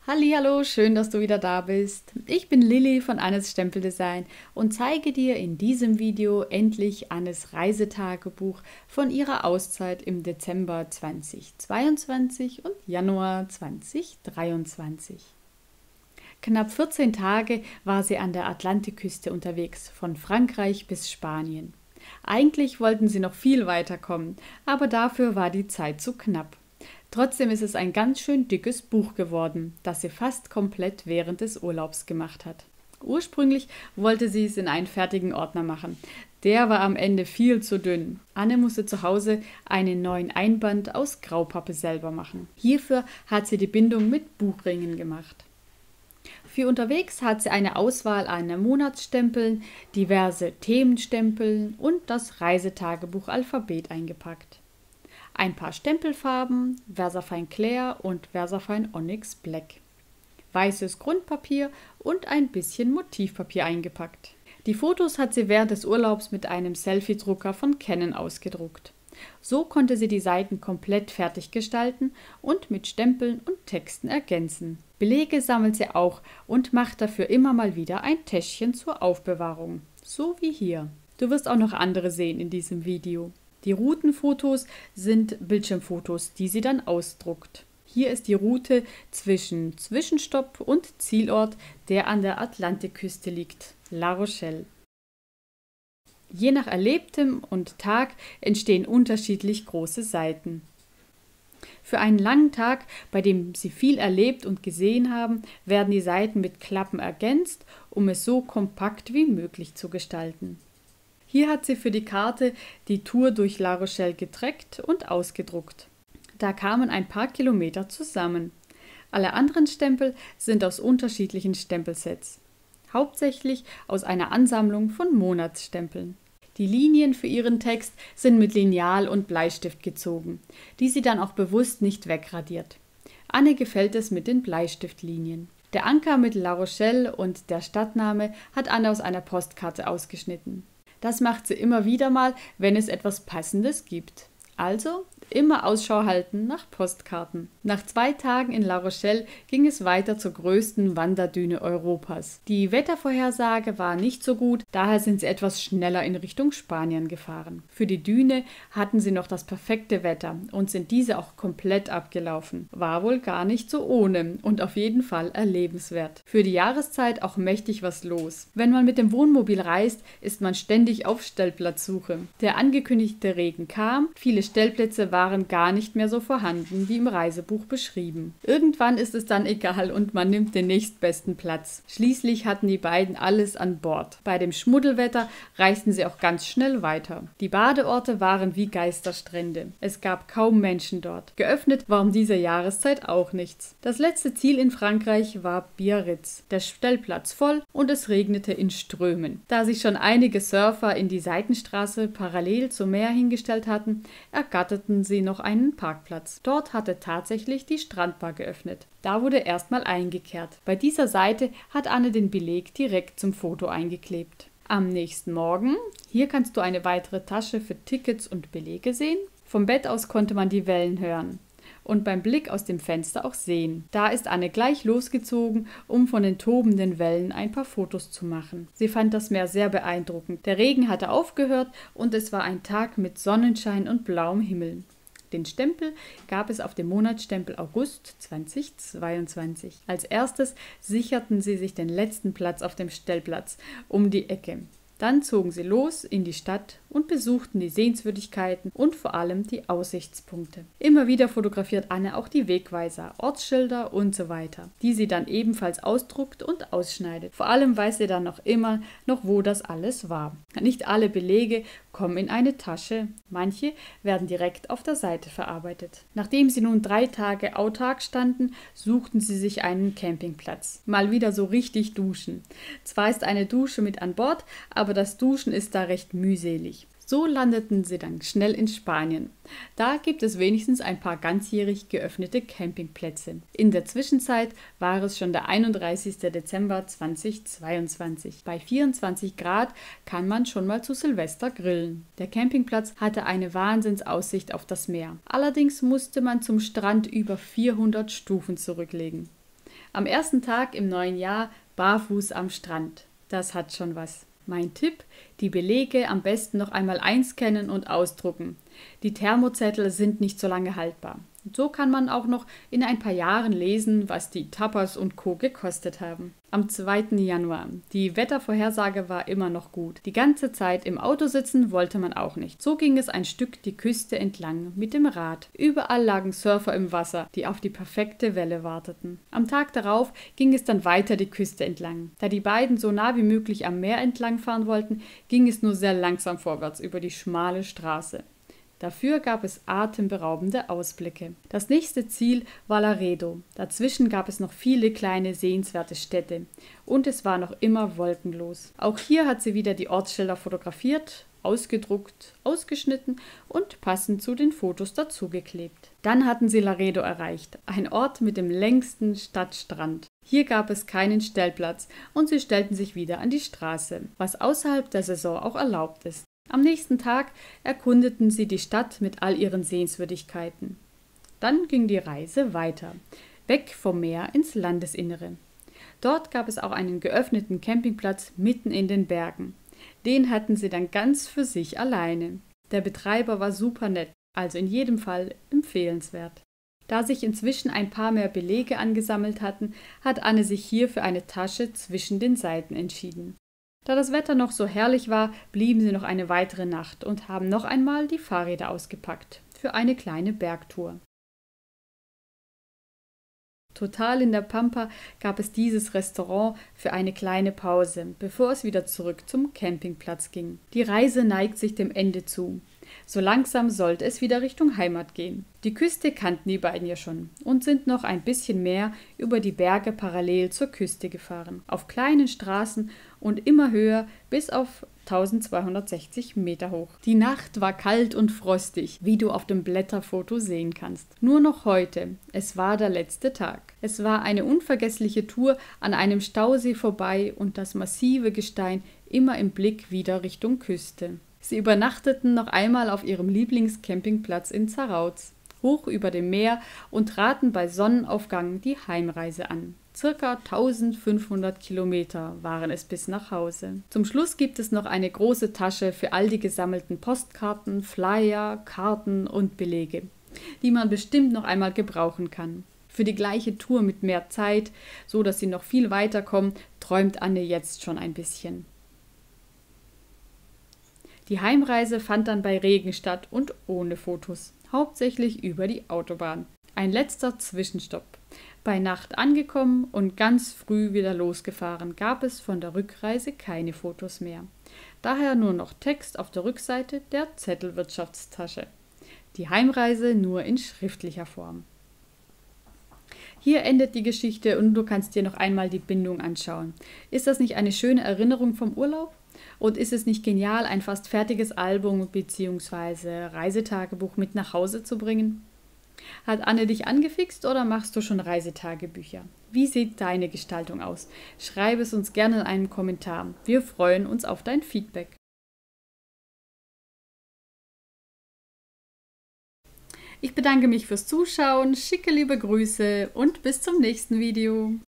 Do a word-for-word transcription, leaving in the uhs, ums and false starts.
Hallihallo, schön, dass du wieder da bist. Ich bin Lilly von Annes Stempeldesign und zeige dir in diesem Video endlich Annes Reisetagebuch von ihrer Auszeit im Dezember zweitausendzweiundzwanzig und Januar zweitausenddreiundzwanzig. Knapp vierzehn Tage war sie an der Atlantikküste unterwegs, von Frankreich bis Spanien. Eigentlich wollten sie noch viel weiter kommen, aber dafür war die Zeit zu knapp. Trotzdem ist es ein ganz schön dickes Buch geworden, das sie fast komplett während des Urlaubs gemacht hat. Ursprünglich wollte sie es in einen fertigen Ordner machen. Der war am Ende viel zu dünn. Anne musste zu Hause einen neuen Einband aus Graupappe selber machen. Hierfür hat sie die Bindung mit Buchringen gemacht. Für unterwegs hat sie eine Auswahl an Monatsstempeln, diverse Themenstempeln und das Reisetagebuch-Alphabet eingepackt. Ein paar Stempelfarben, Versafine Clair und Versafine Onyx Black. Weißes Grundpapier und ein bisschen Motivpapier eingepackt. Die Fotos hat sie während des Urlaubs mit einem Selfie-Drucker von Canon ausgedruckt. So konnte sie die Seiten komplett fertig gestalten und mit Stempeln und Texten ergänzen. Belege sammelt sie auch und macht dafür immer mal wieder ein Täschchen zur Aufbewahrung. So wie hier. Du wirst auch noch andere sehen in diesem Video. Die Routenfotos sind Bildschirmfotos, die sie dann ausdruckt. Hier ist die Route zwischen Zwischenstopp und Zielort, der an der Atlantikküste liegt, La Rochelle. Je nach Erlebtem und Tag entstehen unterschiedlich große Seiten. Für einen langen Tag, bei dem Sie viel erlebt und gesehen haben, werden die Seiten mit Klappen ergänzt, um es so kompakt wie möglich zu gestalten. Hier hat sie für die Karte die Tour durch La Rochelle getrackt und ausgedruckt. Da kamen ein paar Kilometer zusammen. Alle anderen Stempel sind aus unterschiedlichen Stempelsets, hauptsächlich aus einer Ansammlung von Monatsstempeln. Die Linien für ihren Text sind mit Lineal und Bleistift gezogen, die sie dann auch bewusst nicht wegradiert. Anne gefällt es mit den Bleistiftlinien. Der Anker mit La Rochelle und der Stadtname hat Anne aus einer Postkarte ausgeschnitten. Das macht sie immer wieder mal, wenn es etwas Passendes gibt. Also immer Ausschau halten nach Postkarten. Nach zwei Tagen in La Rochelle ging es weiter zur größten Wanderdüne Europas. Die Wettervorhersage war nicht so gut, daher sind sie etwas schneller in Richtung Spanien gefahren. Für die Düne hatten sie noch das perfekte Wetter und sind diese auch komplett abgelaufen. War wohl gar nicht so ohne und auf jeden Fall erlebenswert. Für die Jahreszeit auch mächtig was los. Wenn man mit dem Wohnmobil reist, ist man ständig auf Stellplatzsuche. Der angekündigte Regen kam, viele Stellplätze waren gar nicht mehr so vorhanden, wie im Reisebuch beschrieben. Irgendwann ist es dann egal und man nimmt den nächstbesten Platz. Schließlich hatten die beiden alles an Bord. Bei dem Schmuddelwetter reisten sie auch ganz schnell weiter. Die Badeorte waren wie Geisterstrände. Es gab kaum Menschen dort. Geöffnet war um diese Jahreszeit auch nichts. Das letzte Ziel in Frankreich war Biarritz. Der Stellplatz voll und es regnete in Strömen. Da sich schon einige Surfer in die Seitenstraße parallel zum Meer hingestellt hatten, ergatterten sie noch einen Parkplatz. Dort hatte tatsächlich die Strandbar geöffnet. Da wurde erstmal eingekehrt. Bei dieser Seite hat Anne den Beleg direkt zum Foto eingeklebt. Am nächsten Morgen, hier kannst du eine weitere Tasche für Tickets und Belege sehen. Vom Bett aus konnte man die Wellen hören und beim Blick aus dem Fenster auch sehen. Da ist Anne gleich losgezogen, um von den tobenden Wellen ein paar Fotos zu machen. Sie fand das Meer sehr beeindruckend. Der Regen hatte aufgehört und es war ein Tag mit Sonnenschein und blauem Himmel. Den Stempel gab es auf dem Monatsstempel August zweitausendzweiundzwanzig. Als erstes sicherten sie sich den letzten Platz auf dem Stellplatz um die Ecke. Dann zogen sie los in die Stadt und besuchten die Sehenswürdigkeiten und vor allem die Aussichtspunkte. Immer wieder fotografiert Anne auch die Wegweiser, Ortsschilder und so weiter, die sie dann ebenfalls ausdruckt und ausschneidet. Vor allem weiß sie dann noch immer noch, wo das alles war. Nicht alle Belege kommen in eine Tasche, manche werden direkt auf der Seite verarbeitet. Nachdem sie nun drei Tage autark standen, suchten sie sich einen Campingplatz. Mal wieder so richtig duschen. Zwar ist eine Dusche mit an Bord, aber das Duschen ist da recht mühselig. So landeten sie dann schnell in Spanien. Da gibt es wenigstens ein paar ganzjährig geöffnete Campingplätze. In der Zwischenzeit war es schon der einunddreißigste Dezember zweitausendzweiundzwanzig. Bei vierundzwanzig Grad kann man schon mal zu Silvester grillen. Der Campingplatz hatte eine Wahnsinnsaussicht auf das Meer. Allerdings musste man zum Strand über vierhundert Stufen zurücklegen. Am ersten Tag im neuen Jahr barfuß am Strand. Das hat schon was. Mein Tipp: die Belege am besten noch einmal einscannen und ausdrucken. Die Thermozettel sind nicht so lange haltbar. So kann man auch noch in ein paar Jahren lesen, was die Tapas und Co. gekostet haben. Am zweiten Januar. Die Wettervorhersage war immer noch gut. Die ganze Zeit im Auto sitzen wollte man auch nicht. So ging es ein Stück die Küste entlang mit dem Rad. Überall lagen Surfer im Wasser, die auf die perfekte Welle warteten. Am Tag darauf ging es dann weiter die Küste entlang. Da die beiden so nah wie möglich am Meer entlang fahren wollten, ging es nur sehr langsam vorwärts über die schmale Straße. Dafür gab es atemberaubende Ausblicke. Das nächste Ziel war Laredo. Dazwischen gab es noch viele kleine sehenswerte Städte. Und es war noch immer wolkenlos. Auch hier hat sie wieder die Ortsschilder fotografiert, ausgedruckt, ausgeschnitten und passend zu den Fotos dazugeklebt. Dann hatten sie Laredo erreicht, ein Ort mit dem längsten Stadtstrand. Hier gab es keinen Stellplatz und sie stellten sich wieder an die Straße, was außerhalb der Saison auch erlaubt ist. Am nächsten Tag erkundeten sie die Stadt mit all ihren Sehenswürdigkeiten. Dann ging die Reise weiter, weg vom Meer ins Landesinnere. Dort gab es auch einen geöffneten Campingplatz mitten in den Bergen. Den hatten sie dann ganz für sich alleine. Der Betreiber war super nett, also in jedem Fall empfehlenswert. Da sich inzwischen ein paar mehr Belege angesammelt hatten, hat Anne sich hier für eine Tasche zwischen den Seiten entschieden. Da das Wetter noch so herrlich war, blieben sie noch eine weitere Nacht und haben noch einmal die Fahrräder ausgepackt für eine kleine Bergtour. Total in der Pampa gab es dieses Restaurant für eine kleine Pause, bevor es wieder zurück zum Campingplatz ging. Die Reise neigt sich dem Ende zu. So langsam sollte es wieder Richtung Heimat gehen. Die Küste kannten die beiden ja schon und sind noch ein bisschen mehr über die Berge parallel zur Küste gefahren, auf kleinen Straßen und immer höher bis auf eintausendzweihundertsechzig Meter hoch. Die Nacht war kalt und frostig, wie du auf dem Blätterfoto sehen kannst. Nur noch heute, es war der letzte Tag. Es war eine unvergessliche Tour an einem Stausee vorbei und das massive Gestein immer im Blick wieder Richtung Küste. Sie übernachteten noch einmal auf ihrem Lieblingscampingplatz in Zarauz, hoch über dem Meer und traten bei Sonnenaufgang die Heimreise an. Circa eintausendfünfhundert Kilometer waren es bis nach Hause. Zum Schluss gibt es noch eine große Tasche für all die gesammelten Postkarten, Flyer, Karten und Belege, die man bestimmt noch einmal gebrauchen kann. Für die gleiche Tour mit mehr Zeit, so dass sie noch viel weiterkommen, träumt Anne jetzt schon ein bisschen. Die Heimreise fand dann bei Regen statt und ohne Fotos, hauptsächlich über die Autobahn. Ein letzter Zwischenstopp. Bei Nacht angekommen und ganz früh wieder losgefahren, gab es von der Rückreise keine Fotos mehr. Daher nur noch Text auf der Rückseite der Zettelwirtschaftstasche. Die Heimreise nur in schriftlicher Form. Hier endet die Geschichte und du kannst dir noch einmal die Bindung anschauen. Ist das nicht eine schöne Erinnerung vom Urlaub? Und ist es nicht genial, ein fast fertiges Album bzw. Reisetagebuch mit nach Hause zu bringen? Hat Anne dich angefixt oder machst du schon Reisetagebücher? Wie sieht deine Gestaltung aus? Schreib es uns gerne in einem Kommentar. Wir freuen uns auf dein Feedback. Ich bedanke mich fürs Zuschauen, schicke liebe Grüße und bis zum nächsten Video.